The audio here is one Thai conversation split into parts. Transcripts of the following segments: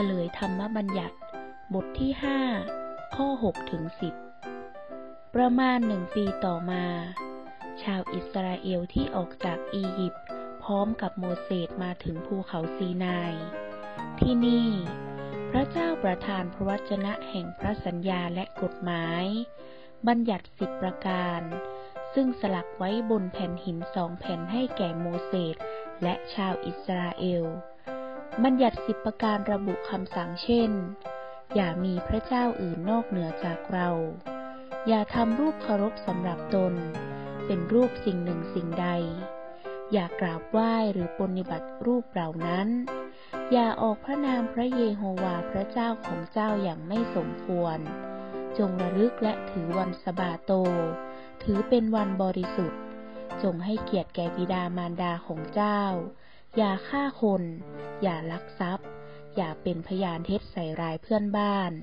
ลยธรรมบัญญัติบทที่5ข้อ6ถึง10ประมาณ1 ปีต่อมาชาวอิสราเอลที่ออกจากอียิปต์พร้อมกับโมเสสมาถึงภูเขาซีนายที่นี่พระเจ้าประทานพระวจนะแห่งพระสัญญาและกฎหมายบัญญัติ10 ประการซึ่งสลักไว้บนแผ่นหิน2 แผ่นให้แก่โมเสสและชาวอิสราเอลบัญญัติ10 ประการระบุคำสั่งเช่นอย่ามีพระเจ้าอื่นนอกเหนือจากเราอย่าทำรูปเคารพสำหรับตนเป็นรูปสิ่งหนึ่งสิ่งใดอย่ากราบไหว้หรือปฏิบัติรูปเหล่านั้นอย่าออกพระนามพระเยโฮวาห์พระเจ้าของเจ้าอย่างไม่สมควรจงระลึกและถือวันสะบาโตถือเป็นวันบริสุทธิ์จงให้เกียรติแก่บิดามารดาของเจ้าอย่าฆ่าคนอย่าลักทรัพย์อย่าเป็นพยานเท็จใส่ร้ายเพื่อนบ้าน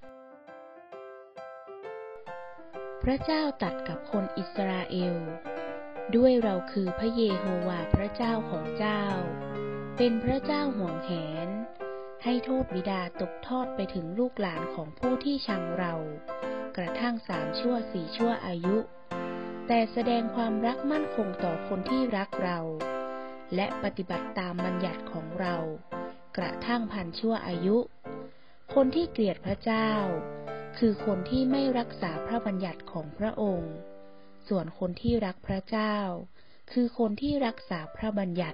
พระเจ้าตรัสกับคนอิสราเอลด้วยเราคือพระเยโฮวาห์พระเจ้าของเจ้าเป็นพระเจ้าห่วงแหนให้โทษบิดาตกทอดไปถึงลูกหลานของผู้ที่ชังเรากระทั่ง3 ชั่ว 4 ชั่วอายุแต่แสดงความรักมั่นคงต่อคนที่รักเราและปฏิบัติตามบัญญัติของเรากระทั่ง1,000 ชั่วอายุคนที่เกลียดพระเจ้าคือคนที่ไม่รักษาพระบัญญัติของพระองค์ส่วนคนที่รักพระเจ้าคือคนที่รักษาพระบัญญัติ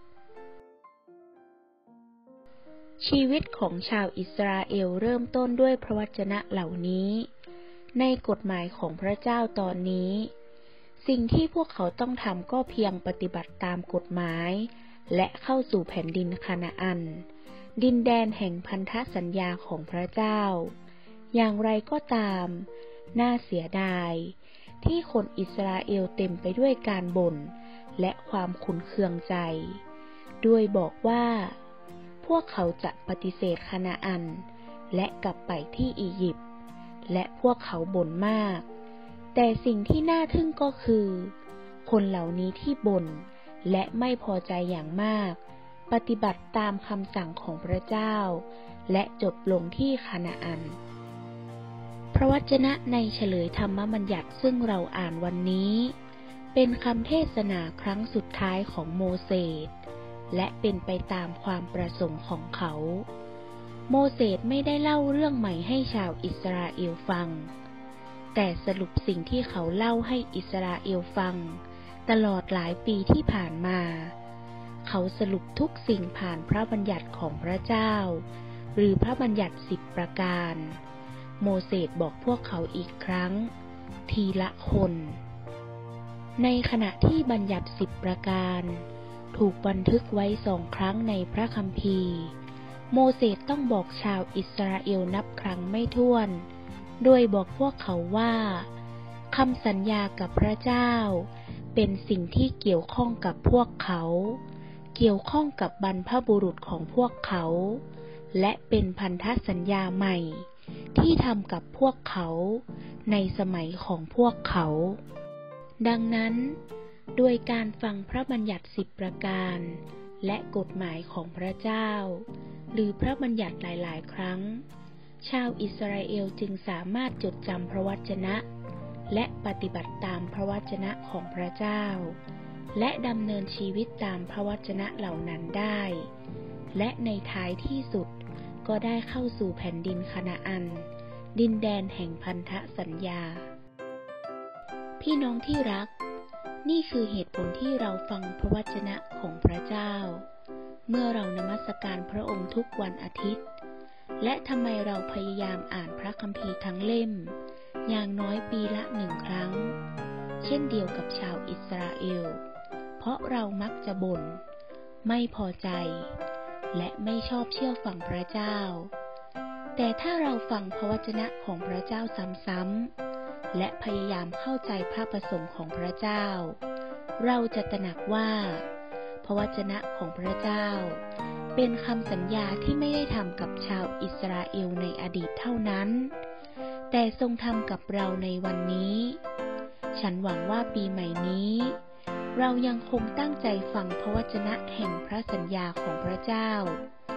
ชีวิตของชาวอิสราเอลเริ่มต้นด้วยพระวจนะเหล่านี้ในกฎหมายของพระเจ้าตอนนี้สิ่งที่พวกเขาต้องทำก็เพียงปฏิบัติตามกฎหมายและเข้าสู่แผ่นดินคานาอันดินแดนแห่งพันธสัญญาของพระเจ้าอย่างไรก็ตามน่าเสียดายที่คนอิสราเอลเต็มไปด้วยการบ่นและความขุ่นเคืองใจด้วยบอกว่าพวกเขาจะปฏิเสธคานาอันและกลับไปที่อียิปต์และพวกเขาบ่นมากแต่สิ่งที่น่าทึ่งก็คือคนเหล่านี้ที่บ่นและไม่พอใจอย่างมากปฏิบัติตามคำสั่งของพระเจ้าและจบลงที่คานาอันพระวจนะในเฉลยธรรมบัญญัติซึ่งเราอ่านวันนี้เป็นคำเทศนาครั้งสุดท้ายของโมเสสและเป็นไปตามความประสงค์ของเขาโมเสสไม่ได้เล่าเรื่องใหม่ให้ชาวอิสราเอลฟังแต่สรุปสิ่งที่เขาเล่าให้อิสราเอลฟังตลอดหลายปีที่ผ่านมาเขาสรุปทุกสิ่งผ่านพระบัญญัติของพระเจ้าหรือพระบัญญัติ10 ประการโมเสสบอกพวกเขาอีกครั้งทีละคนในขณะที่บัญญัติ10 ประการถูกบันทึกไว้2 ครั้งในพระคัมภีร์โมเสสต้องบอกชาวอิสราเอลนับครั้งไม่ถ้วนโดยบอกพวกเขาว่าคำสัญญากับพระเจ้าเป็นสิ่งที่เกี่ยวข้องกับพวกเขาเกี่ยวข้องกับบรรพบุรุษของพวกเขาและเป็นพันธสัญญาใหม่ที่ทำกับพวกเขาในสมัยของพวกเขาดังนั้นโดยการฟังพระบัญญัติ10 ประการและกฎหมายของพระเจ้าหรือพระบัญญัติหลายๆครั้งชาวอิสราเอลจึงสามารถจดจำพระวจนะและปฏิบัติตามพระวจนะของพระเจ้าและดำเนินชีวิตตามพระวจนะเหล่านั้นได้และในท้ายที่สุดก็ได้เข้าสู่แผ่นดินคานาอันดินแดนแห่งพันธสัญญาพี่น้องที่รักนี่คือเหตุผลที่เราฟังพระวจนะของพระเจ้าเมื่อเรานมัสการพระองค์ทุกวันอาทิตย์และทำไมเราพยายามอ่านพระคัมภีร์ทั้งเล่มอย่างน้อยปีละ1 ครั้งเช่นเดียวกับชาวอิสราเอลเพราะเรามักจะบ่นไม่พอใจและไม่ชอบเชื่อฟังพระเจ้าแต่ถ้าเราฟังพระวจนะของพระเจ้าซ้ำๆและพยายามเข้าใจพระประสงค์ของพระเจ้าเราจะตระหนักว่าพระวจนะของพระเจ้าเป็นคำสัญญาที่ไม่ได้ทำกับชาวอิสราเอลในอดีตเท่านั้นแต่ทรงทำกับเราในวันนี้ฉันหวังว่าปีใหม่นี้เรายังคงตั้งใจฟังพระวจนะแห่งพระสัญญาของพระเจ้า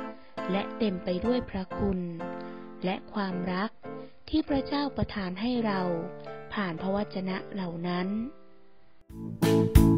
และเต็มไปด้วยพระคุณและความรักที่พระเจ้าประทานให้เราผ่านพระวจนะเหล่านั้น